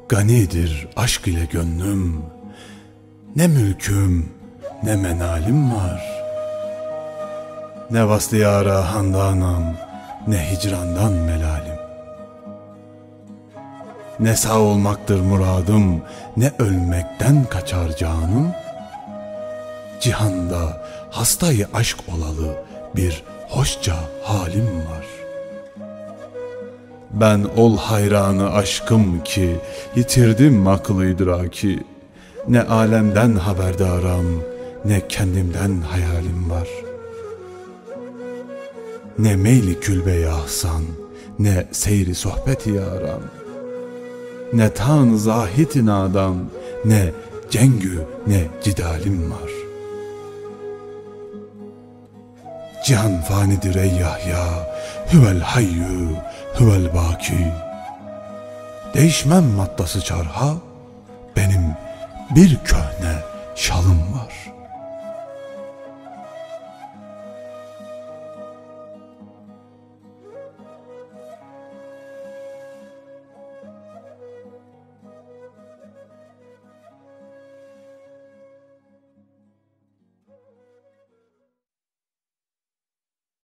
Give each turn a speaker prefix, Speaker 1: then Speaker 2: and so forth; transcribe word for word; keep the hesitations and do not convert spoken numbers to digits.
Speaker 1: Ganidir aşk ile gönlüm, ne mülküm ne menalim var. Ne vaslı yara handanam, ne hicrandan melalim. Ne sağ olmaktır muradım, ne ölmekten kaçar canım. Cihanda hastayı aşk olalı bir hoşça halim var. Ben ol hayranı aşkım ki yitirdim akıl idraki. Ne alemden haberdaram, ne kendimden hayalim var. Ne meyli külbe-i ahsan, ne seyri sohbet-i yaran. Ne tan zahid-i nadan, ne cengü ne cidalim var. Cihan fanidir ey Yahya, huvel hayyü, huvel baki. Değişmem maddası çarha, benim bir köhne şalım